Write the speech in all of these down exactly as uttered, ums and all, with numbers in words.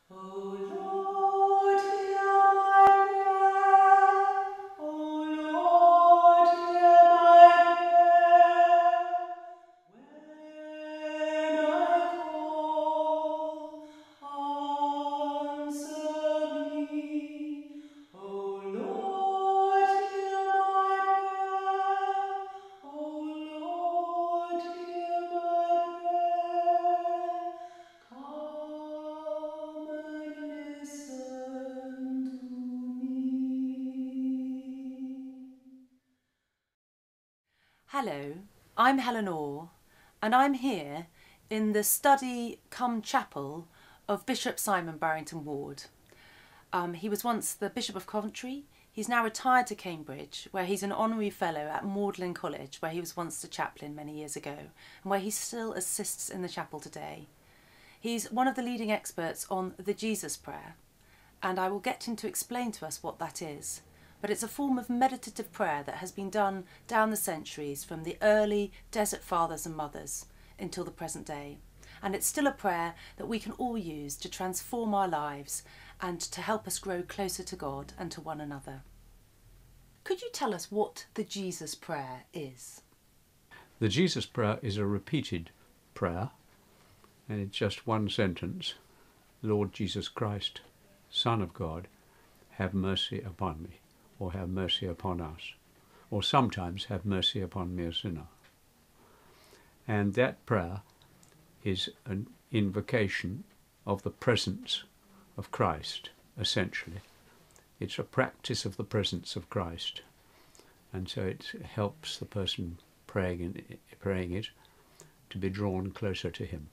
Hello, I'm Helen Orr, and I'm here in the study cum chapel of Bishop Simon Barrington-Ward. Um, he was once the Bishop of Coventry. He's now retired to Cambridge, where he's an honorary fellow at Magdalen College, where he was once the chaplain many years ago, and where he still assists in the chapel today. He's one of the leading experts on the Jesus Prayer, and I will get him to explain to us what that is. But it's a form of meditative prayer that has been done down the centuries from the early desert fathers and mothers until the present day. And it's still a prayer that we can all use to transform our lives and to help us grow closer to God and to one another. Could you tell us what the Jesus Prayer is? The Jesus Prayer is a repeated prayer, and it's just one sentence. Lord Jesus Christ, Son of God, have mercy upon me. Or have mercy upon us, or sometimes have mercy upon me, a sinner. And that prayer is an invocation of the presence of Christ, essentially. It's a practice of the presence of Christ. And so it helps the person praying, in, praying it to be drawn closer to him.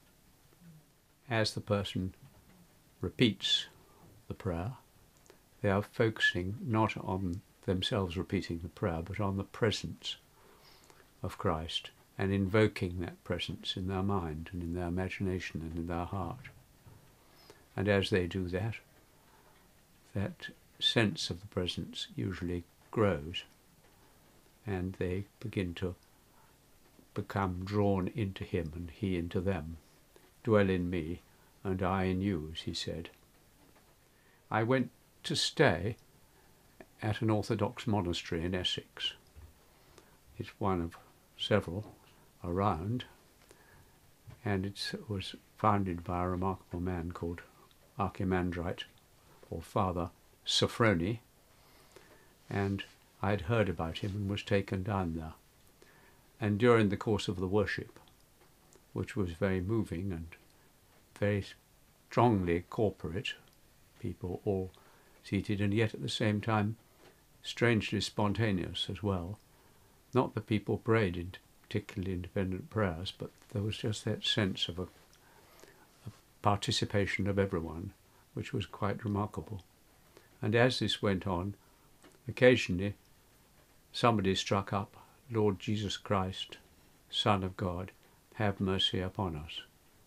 As the person repeats the prayer, they are focusing not on themselves repeating the prayer, but on the presence of Christ and invoking that presence in their mind and in their imagination and in their heart. And as they do that, that sense of the presence usually grows, and they begin to become drawn into him and he into them. Dwell in me and I in you, as he said. I went to stay at an Orthodox monastery in Essex. It's one of several around, and it was founded by a remarkable man called Archimandrite, or Father Sophrony, and I had heard about him and was taken down there. And during the course of the worship, which was very moving and very strongly corporate, people all seated, and yet at the same time strangely spontaneous as well. Not that people prayed in particularly independent prayers, but there was just that sense of a, a participation of everyone, which was quite remarkable. And as this went on, occasionally somebody struck up, Lord Jesus Christ, Son of God, have mercy upon us.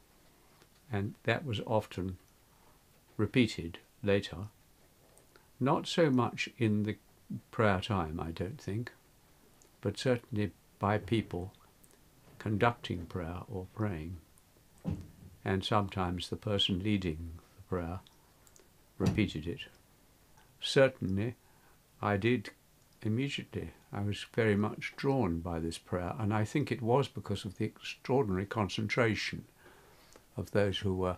And that was often repeated later. Not so much in the prayer time, I don't think, but certainly by people conducting prayer or praying. And sometimes the person leading the prayer repeated it. Certainly, I did immediately. I was very much drawn by this prayer, and I think it was because of the extraordinary concentration of those who were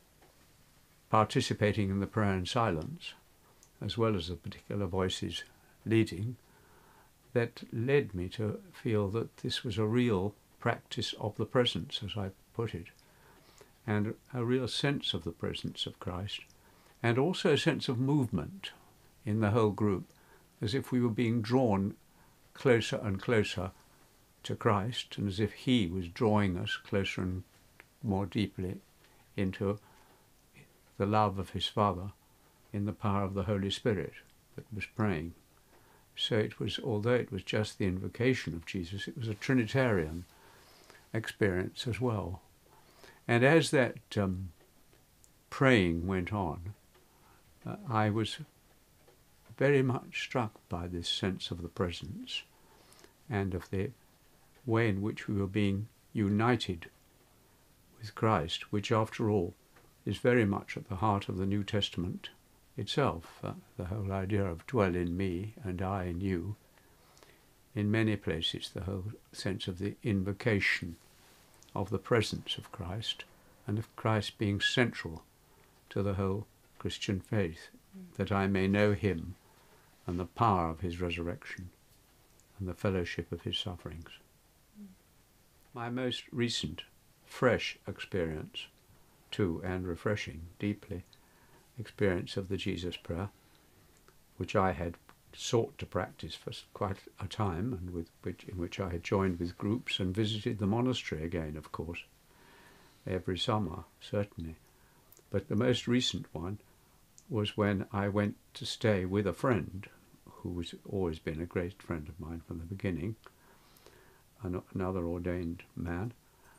participating in the prayer in silence, as well as the particular voices leading, that led me to feel that this was a real practice of the presence, as I put it, and a real sense of the presence of Christ, and also a sense of movement in the whole group, as if we were being drawn closer and closer to Christ, and as if he was drawing us closer and more deeply into the love of his Father in the power of the Holy Spirit that was praying. So it was, although it was just the invocation of Jesus, it was a Trinitarian experience as well. And as that um, praying went on, uh, I was very much struck by this sense of the presence and of the way in which we were being united with Christ, which after all is very much at the heart of the New Testament itself, uh, the whole idea of dwell in me and I in you. In many places, the whole sense of the invocation of the presence of Christ, and of Christ being central to the whole Christian faith, mm. that I may know him and the power of his resurrection and the fellowship of his sufferings. Mm. My most recent, fresh experience, too, and refreshing, deeply, experience of the Jesus prayer, which I had sought to practice for quite a time, and with which, in which I had joined with groups and visited the monastery again, of course, every summer, certainly. But the most recent one was when I went to stay with a friend who has always been a great friend of mine from the beginning, an, another ordained man,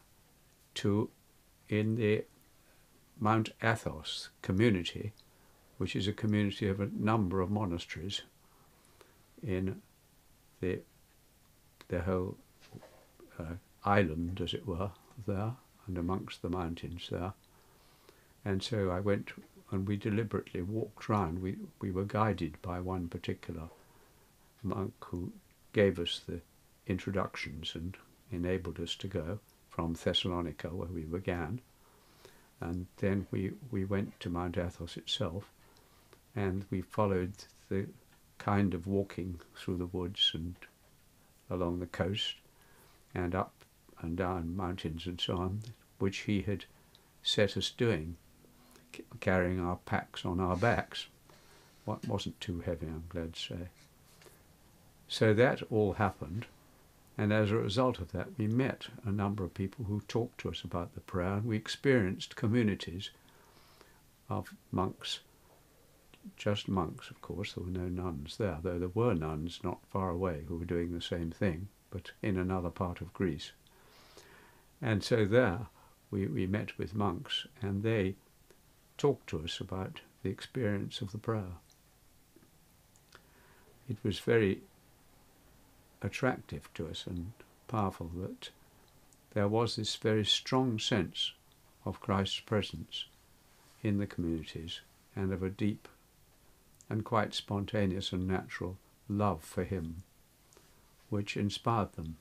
to in the Mount Athos community, which is a community of a number of monasteries in the the whole uh, island, as it were, there, and amongst the mountains there. And so I went, and we deliberately walked round. We, we were guided by one particular monk who gave us the introductions and enabled us to go from Thessalonica, where we began. And then we, we went to Mount Athos itself, and we followed the kind of walking through the woods and along the coast and up and down mountains and so on, which he had set us doing, c- carrying our packs on our backs. What wasn't too heavy, I'm glad to say. So that all happened, and as a result of that we met a number of people who talked to us about the prayer, and we experienced communities of monks, just monks, of course. There were no nuns there, though there were nuns not far away who were doing the same thing, but in another part of Greece. And so there we, we met with monks, and they talked to us about the experience of the prayer. It was very attractive to us and powerful that there was this very strong sense of Christ's presence in the communities, and of a deep and quite spontaneous and natural love for him, which inspired them.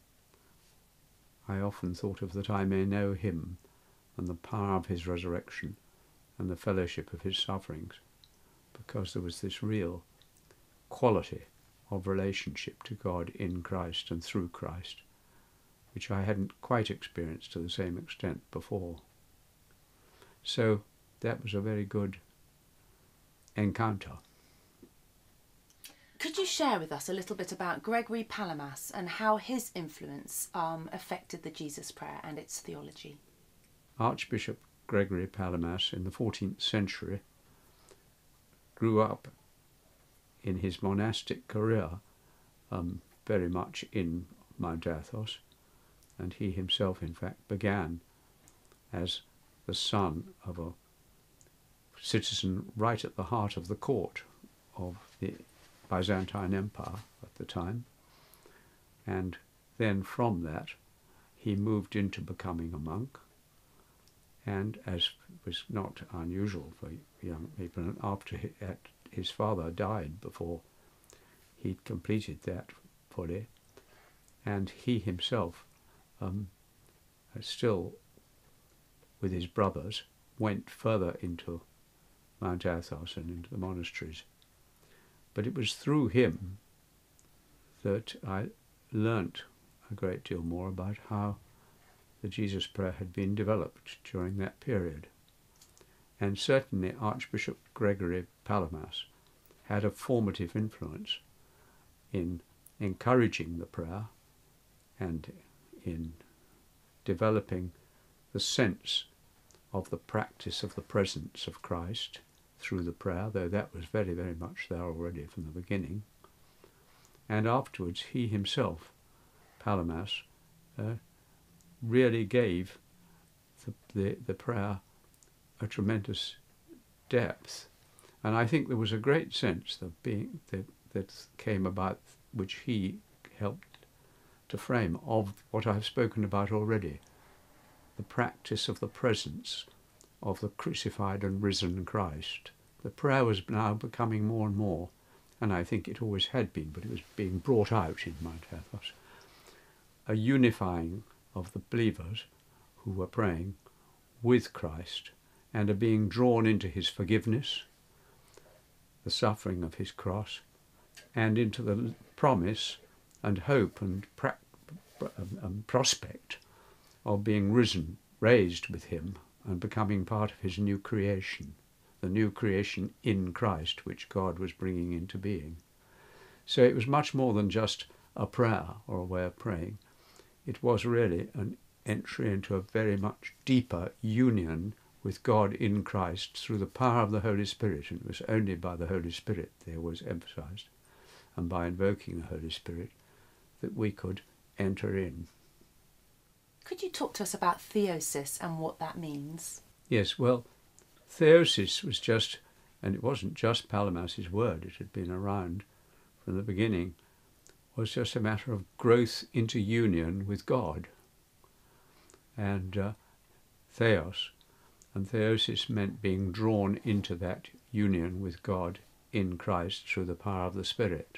I often thought of that I may know him and the power of his resurrection and the fellowship of his sufferings, because there was this real quality of relationship to God in Christ and through Christ, which I hadn't quite experienced to the same extent before. So that was a very good encounter. Could you share with us a little bit about Gregory Palamas and how his influence um, affected the Jesus prayer and its theology? Archbishop Gregory Palamas in the fourteenth century grew up in his monastic career um, very much in Mount Athos, and he himself in fact began as the son of a citizen right at the heart of the court of the Byzantine Empire at the time, and then from that he moved into becoming a monk, and as was not unusual for young people, and after he, at, his father died before he'd completed that fully, and he himself um, still with his brothers went further into Mount Athos and into the monasteries. But it was through him that I learnt a great deal more about how the Jesus prayer had been developed during that period. And certainly Archbishop Gregory Palamas had a formative influence in encouraging the prayer and in developing the sense of the practice of the presence of Christ through the prayer, though that was very, very much there already from the beginning. And afterwards he himself, Palamas, uh, really gave the, the, the prayer a tremendous depth. And I think there was a great sense of being that, that came about, which he helped to frame, of what I've spoken about already, the practice of the presence of the crucified and risen Christ. The prayer was now becoming more and more, and I think it always had been, but it was being brought out in Mount Athos, a unifying of the believers who were praying with Christ and are being drawn into his forgiveness, the suffering of his cross, and into the promise and hope and pra- um, prospect of being risen, raised with him, and becoming part of his new creation, the new creation in Christ which God was bringing into being. So it was much more than just a prayer or a way of praying. It was really an entry into a very much deeper union with God in Christ through the power of the Holy Spirit, and it was only by the Holy Spirit, there was emphasized, and by invoking the Holy Spirit, that we could enter in. Could you talk to us about theosis and what that means? Yes, well, theosis was just, and it wasn't just Palamas's word, it had been around from the beginning, was just a matter of growth into union with God. And uh, theos, and theosis meant being drawn into that union with God in Christ through the power of the Spirit.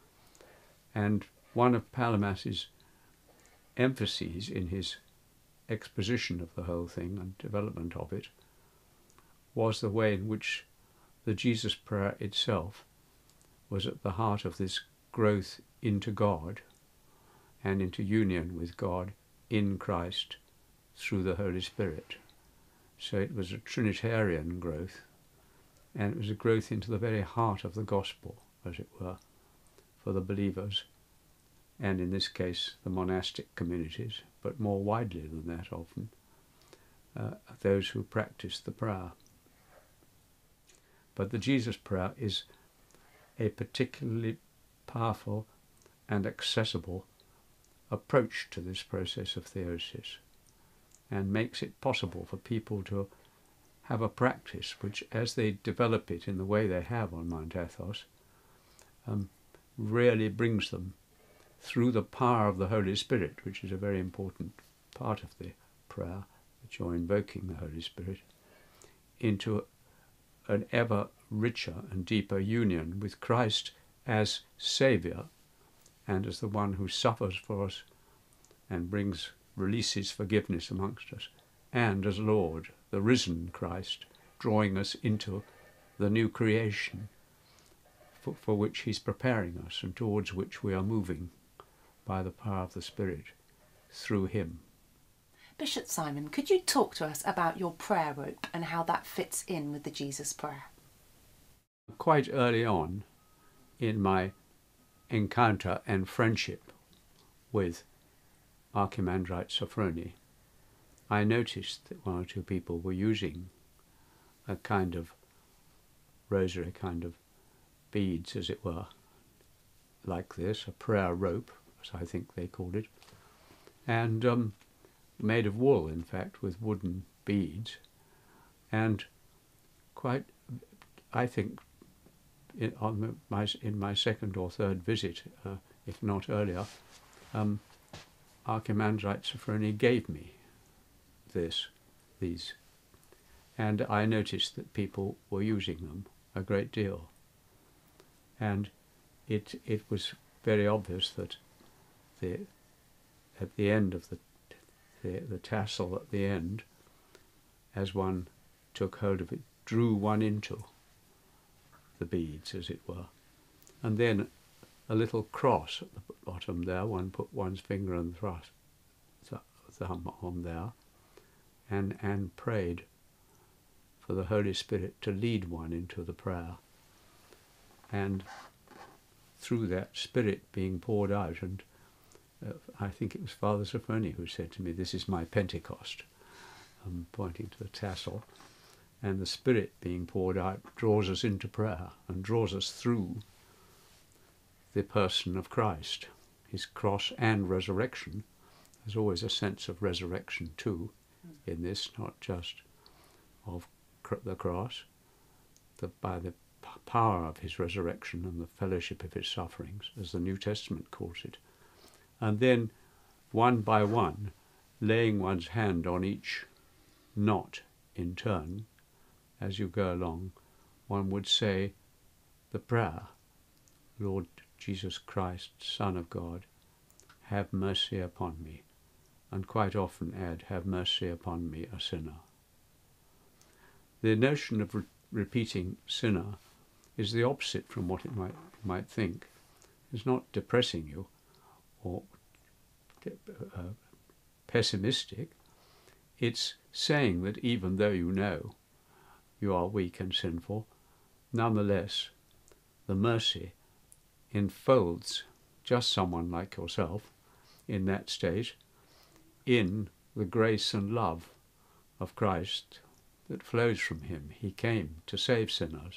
And one of Palamas's emphases in his exposition of the whole thing and development of it was the way in which the Jesus prayer itself was at the heart of this growth into God and into union with God in Christ through the Holy Spirit. So it was a Trinitarian growth, and it was a growth into the very heart of the gospel, as it were, for the believers, and in this case the monastic communities, but more widely than that often, uh, those who practice the prayer. But the Jesus prayer is a particularly powerful and accessible approach to this process of theosis, and makes it possible for people to have a practice which, as they develop it in the way they have on Mount Athos, um, really brings them through the power of the Holy Spirit, which is a very important part of the prayer, that you're invoking the Holy Spirit, into an ever richer and deeper union with Christ as Saviour and as the one who suffers for us and brings, releases forgiveness amongst us, and as Lord, the risen Christ, drawing us into the new creation for, for which he's preparing us and towards which we are moving by the power of the Spirit through him. Bishop Simon, could you talk to us about your prayer rope and how that fits in with the Jesus prayer? Quite early on in my encounter and friendship with Archimandrite Sophrony, I noticed that one or two people were using a kind of rosary, kind of beads, as it were, like this, a prayer rope, as I think they called it, and um, made of wool, in fact, with wooden beads, and quite, I think, in, on my, in my second or third visit, uh, if not earlier, um, Archimandrite Sophrony gave me this, these, and I noticed that people were using them a great deal, and it it was very obvious that the at the end of the the, the tassel at the end, as one took hold of it, drew one into the beads, as it were, and then a little cross at the bottom there, one put one's finger and thrust thumb on there, and and prayed for the Holy Spirit to lead one into the prayer, and through that Spirit being poured out, and uh, I think it was Father Sophrony who said to me, "This is my Pentecost," um, pointing to the tassel, and the Spirit being poured out draws us into prayer and draws us through the person of Christ, his cross and resurrection. There's always a sense of resurrection too in this, not just of cr- the cross, the, by the p- power of his resurrection and the fellowship of his sufferings, as the New Testament calls it. And then, one by one, laying one's hand on each knot in turn, as you go along, one would say the prayer, Lord Jesus Christ, Son of God, have mercy upon me, and quite often add, have mercy upon me, a sinner. The notion of re repeating sinner is the opposite from what it might, might think. It's not depressing you or uh, pessimistic. It's saying that even though you know you are weak and sinful, nonetheless the mercy enfolds just someone like yourself in that state in the grace and love of Christ that flows from him. He came to save sinners,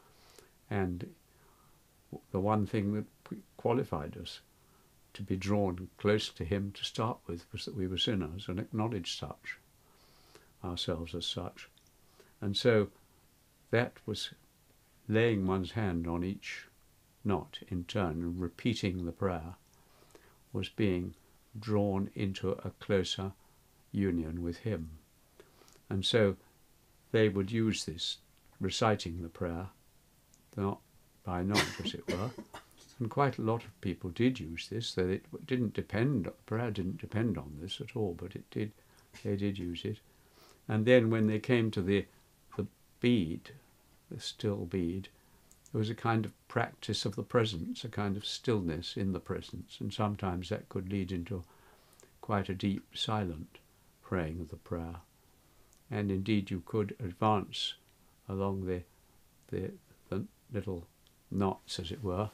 and the one thing that qualified us to be drawn close to him to start with was that we were sinners, and acknowledged such ourselves as such. And so that was laying one's hand on each knot in turn and repeating the prayer, was being drawn into a closer union with him. And so they would use this, reciting the prayer, not by night, as it were. And quite a lot of people did use this, though it didn't depend, prayer didn't depend on this at all, but it did, they did use it. And then when they came to the, the bead, the still bead, there was a kind of practice of the presence, a kind of stillness in the presence, and sometimes that could lead into quite a deep, silent praying of the prayer. And indeed you could advance along the, the, the little knots, as it were,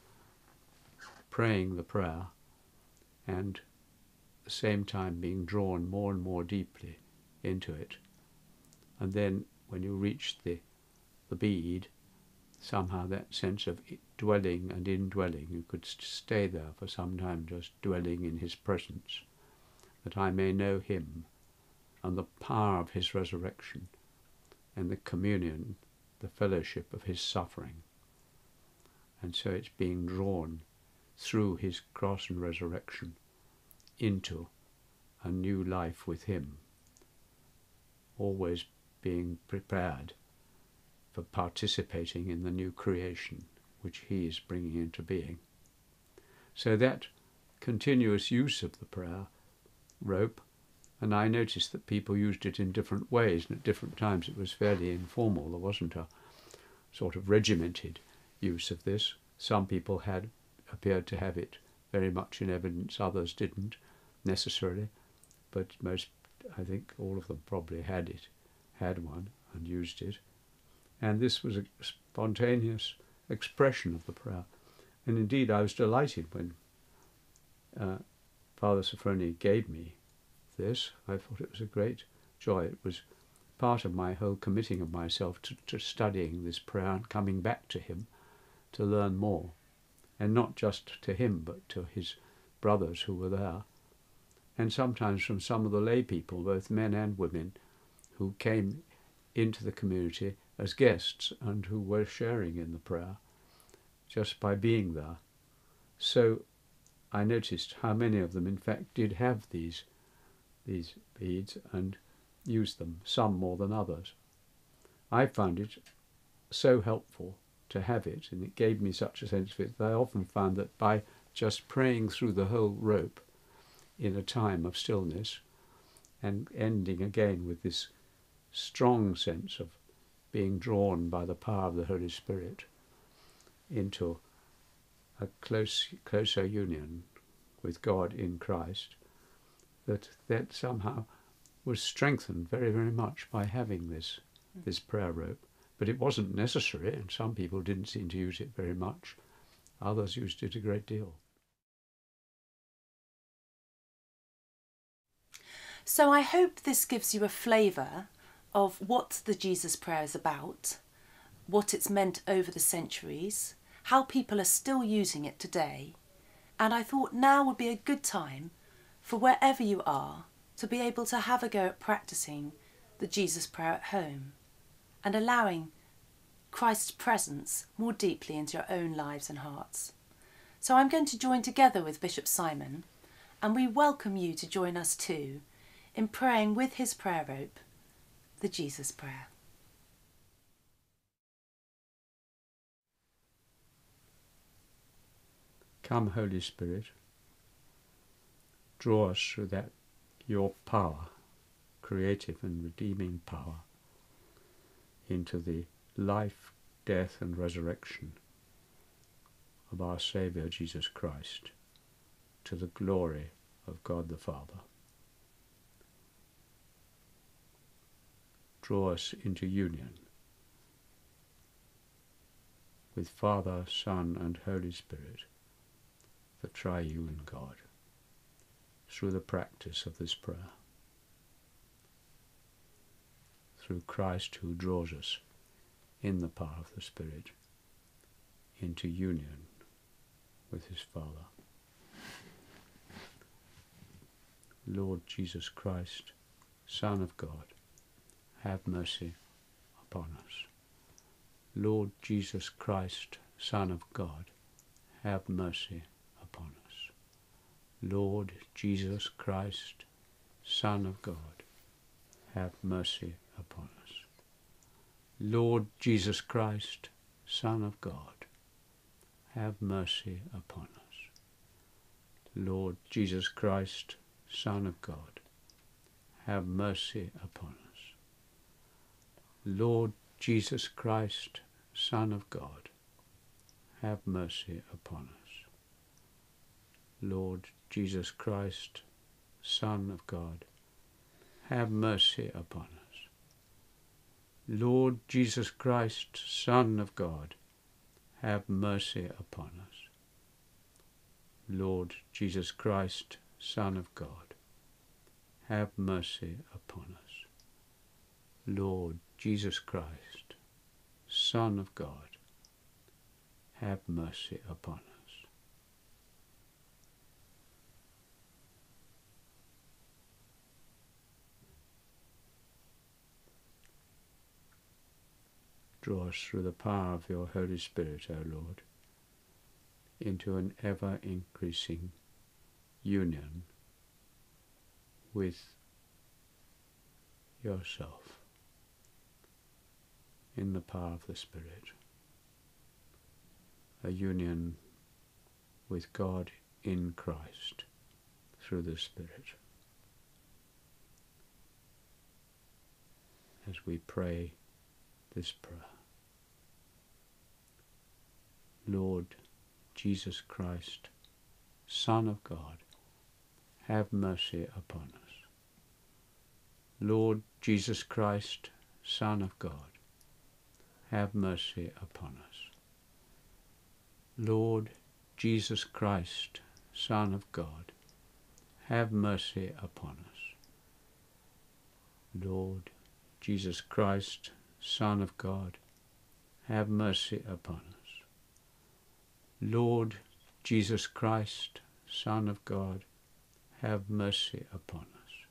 praying the prayer, and at the same time being drawn more and more deeply into it. And then when you reached the, the bead, somehow that sense of dwelling and indwelling, you could stay there for some time just dwelling in his presence, that I may know him and the power of his resurrection and the communion, the fellowship of his suffering. And so it's being drawn through his cross and resurrection into a new life with him, always being prepared for participating in the new creation which he is bringing into being. So that continuous use of the prayer rope, and I noticed that people used it in different ways, and at different times it was fairly informal. There wasn't a sort of regimented use of this. Some people had appeared to have it very much in evidence, others didn't necessarily, but most, I think all of them probably had it, had one and used it. And this was a spontaneous expression of the prayer. And indeed I was delighted when uh, Father Sophrony gave me this. I thought it was a great joy. It was part of my whole committing of myself to, to studying this prayer and coming back to him to learn more. And not just to him, but to his brothers who were there. And sometimes from some of the lay people, both men and women, who came into the community as guests and who were sharing in the prayer just by being there. So I noticed how many of them in fact did have these these beads and used them, some more than others. I found it so helpful to have it, and it gave me such a sense of it that I often found that by just praying through the whole rope in a time of stillness and ending again with this strong sense of being drawn by the power of the Holy Spirit into a close, closer union with God in Christ, that that somehow was strengthened very, very much by having this, this prayer rope. But it wasn't necessary, and some people didn't seem to use it very much. Others used it a great deal. So I hope this gives you a flavour of what the Jesus Prayer is about, what it's meant over the centuries, how people are still using it today. And I thought now would be a good time for wherever you are to be able to have a go at practising the Jesus Prayer at home and allowing Christ's presence more deeply into your own lives and hearts. So I'm going to join together with Bishop Simon, and we welcome you to join us too in praying with his prayer rope the Jesus Prayer. Come, Holy Spirit, draw us through that your power, creative and redeeming power, into the life, death and resurrection of our Saviour Jesus Christ, to the glory of God the Father. Draw us into union with Father, Son and Holy Spirit, the triune God, through the practice of this prayer. Through Christ who draws us in the power of the Spirit into union with his Father. Lord Jesus Christ, Son of God, have mercy upon us. Lord Jesus Christ, Son of God, have mercy upon us. Lord Jesus Christ, Son of God, have mercy upon us. Lord Jesus Christ, Son of God, have mercy upon us. Lord Jesus Christ, Son of God, have mercy upon us. Lord Jesus Christ, Son of God, have mercy upon us. Lord Jesus Christ, Son of God, have mercy upon us. Lord Jesus Christ, Son of God, have mercy upon us. Lord Jesus Christ, Son of God, have mercy upon us. Lord Jesus Christ, Son of God, have mercy upon us. Draw us through the power of your Holy Spirit, O Lord, into an ever-increasing union with yourself in the power of the Spirit, a union with God in Christ through the Spirit. As we pray this prayer, Lord Jesus Christ, Son of God, have mercy upon us. Lord Jesus Christ, Son of God, have mercy upon us. Lord Jesus Christ, Son of God, have mercy upon us. Lord Jesus Christ, Son of God, have mercy upon us. Lord Jesus Christ, Son of God, have mercy upon us.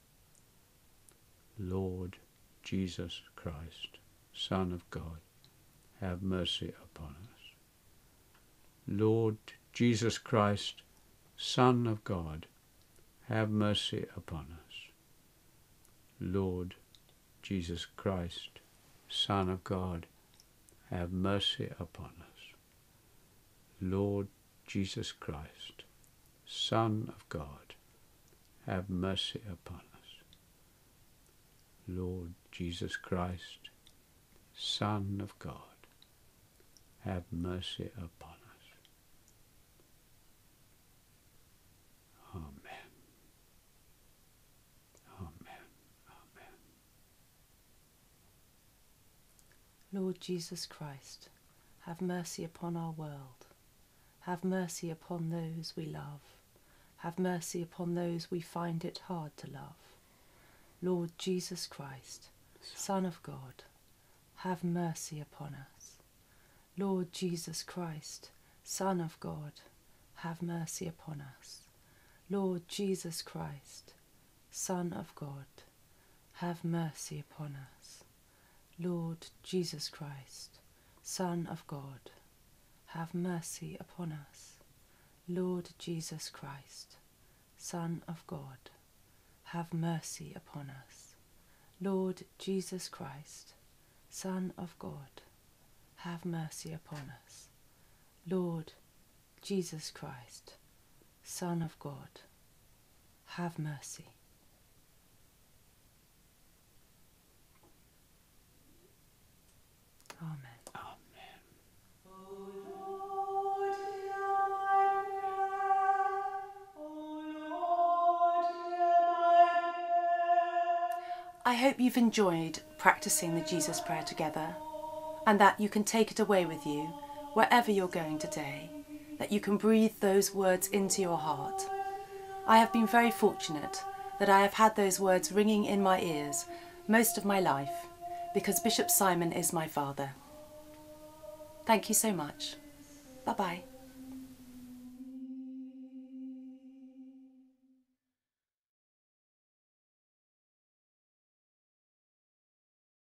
Lord Jesus Christ, Son of God, have mercy upon us. Lord Jesus Christ, Son of God, have mercy upon us. Lord Jesus Christ, Son of God, have mercy upon us. Lord Jesus Christ, Son of God, have mercy upon us. Lord Jesus Christ, Son of God, have mercy upon us. Amen. Amen. Amen. Lord Jesus Christ, have mercy upon our world. Have mercy upon those we love. Have mercy upon those we find it hard to love. Lord Jesus Christ, Son of God, have mercy upon us. Lord Jesus Christ, Son of God, have mercy upon us. Lord Jesus Christ, Son of God, have mercy upon us. Lord Jesus Christ, Son of God, have mercy upon us. Lord Jesus Christ, Son of God, have mercy upon us. Lord Jesus Christ, Son of God, have mercy upon us. Lord Jesus Christ, Son of God, have mercy. Amen. I hope you've enjoyed practicing the Jesus prayer together, and that you can take it away with you wherever you're going today, that you can breathe those words into your heart. I have been very fortunate that I have had those words ringing in my ears most of my life, because Bishop Simon is my father. Thank you so much. Bye-bye.